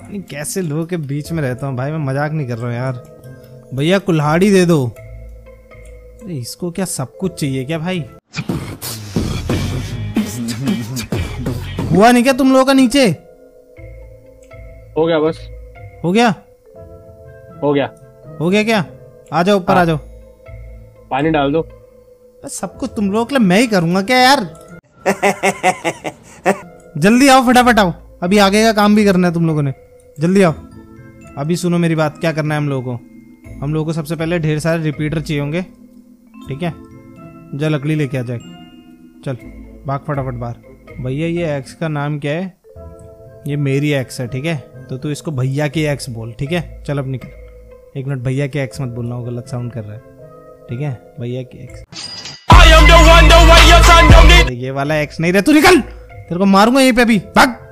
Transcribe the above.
नहीं कैसे लोगों के बीच में रहता हूँ भाई, मैं मजाक नहीं कर रहा हूँ यार। भैया कुल्हाड़ी दे दो। अरे इसको क्या सब कुछ चाहिए क्या भाई? हुआ नहीं क्या तुम लोगों का नीचे? हो गया बस। हो गया? हो गया। हो गया क्या? आ जाओ ऊपर, आ जाओ। पानी डाल दो। बस सब कुछ तुम लोगों के लिए मैं ही करूंगा क्या यार? जल्दी आओ, फटाफट आओ, अभी आगे का काम भी करना है तुम लोगों ने। जल्दी आओ। अभी सुनो मेरी बात, क्या करना है हम लोगों को? हम लोगों को सबसे पहले ढेर सारे रिपीटर चाहिए होंगे, ठीक है? जा लकड़ी लेके आ जाए, चल भाग फटाफट बाहर। भैया ये एक्स का नाम क्या है? ये मेरी एक्स है, ठीक है? तो तू इसको भैया की एक्स बोल, ठीक है? चल अब निकल। एक मिनट, भैया की एक्स मत बोलना, वो गलत साउंड कर रहा है, ठीक है? भैया की एक्स ये वाला एक्स नहीं रहे, तू निकल, तेरे को मारूंगा यहीं पे अभी, भाग।